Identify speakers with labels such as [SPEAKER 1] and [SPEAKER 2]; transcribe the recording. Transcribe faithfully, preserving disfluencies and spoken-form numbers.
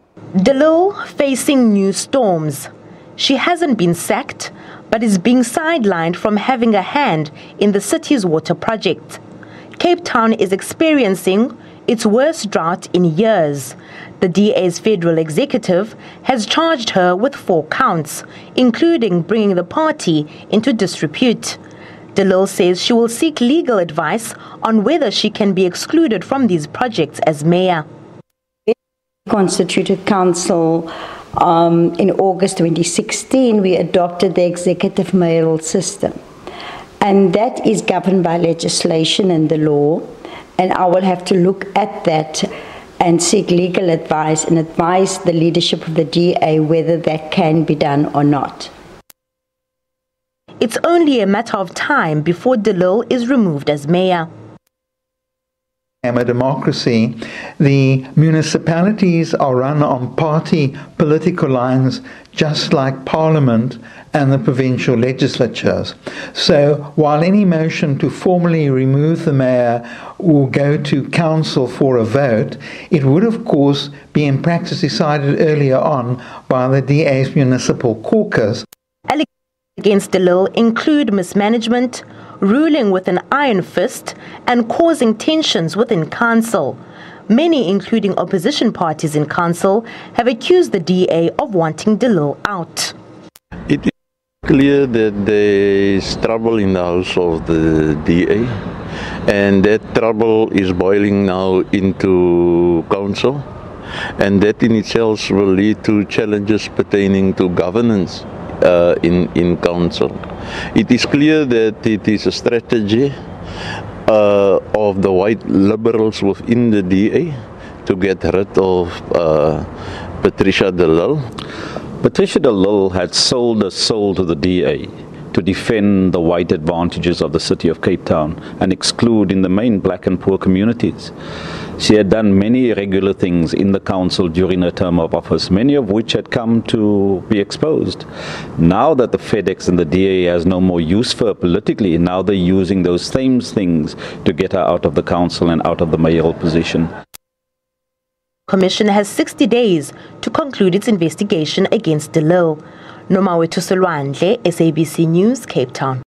[SPEAKER 1] De Lille facing new storms. She hasn't been sacked, but is being sidelined from having a hand in the city's water project. Cape Town is experiencing its worst drought in years. The D A's federal executive has charged her with four counts, including bringing the party into disrepute. De Lille says she will seek legal advice on whether she can be excluded from these projects as mayor.
[SPEAKER 2] Constituted council um, in August twenty sixteen, we adopted the executive mayoral system, and that is governed by legislation and the law, and I will have to look at that and seek legal advice and advise the leadership of the D A whether that can be done or not.
[SPEAKER 1] It's only a matter of time before De Lille is removed as mayor.
[SPEAKER 3] In a democracy, the municipalities are run on party political lines, just like Parliament and the provincial legislatures. So while any motion to formally remove the mayor will go to council for a vote, it would of course be in practice decided earlier on by the D A's municipal caucus.
[SPEAKER 1] Allegations against De Lille include mismanagement, ruling with an iron fist, and causing tensions within council. Many, including opposition parties in council, have accused the D A of wanting De Lille out.
[SPEAKER 4] It is clear that there is trouble in the house of the D A, and that trouble is boiling now into council, and that in itself will lead to challenges pertaining to governance uh, in, in council. It is clear that it is a strategy uh, of the white liberals within the D A to get rid of uh, Patricia de Lille.
[SPEAKER 5] Patricia de Lille had sold her soul to the D A to defend the white advantages of the city of Cape Town and exclude in the main black and poor communities. She had done many irregular things in the council during her term of office, many of which had come to be exposed. Now that the FedEx and the D A has no more use for her politically, now they're using those same things to get her out of the council and out of the mayoral position.
[SPEAKER 1] Commission has sixty days to conclude its investigation against De Lille. Nomawetu Solwandle, S A B C News, Cape Town.